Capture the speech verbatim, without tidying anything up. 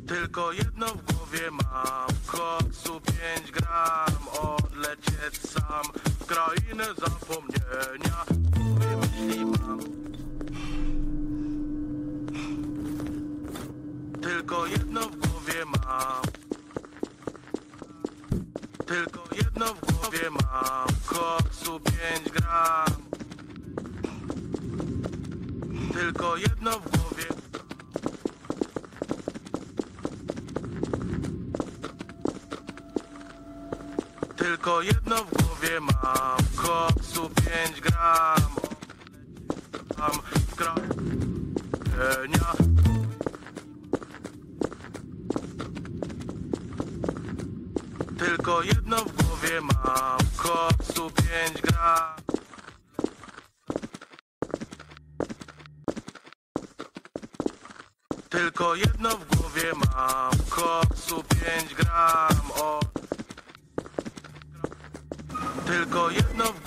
Tylko jedno w głowie mam, koksu pięć gram, odlecieć sam w krainę zapomnienia. Myśli mam. Tylko jedno w głowie mam. Tylko jedno w głowie mam, koksu pięć gram. Tylko jedno w głowie. Tylko jedno w głowie mam, koksu pięć gram. Mam krajenia. Tylko jedno w głowie mam, koksu pięć gram. Tylko jedno w głowie mam, koksu pięć gram. O. Tylko jedno w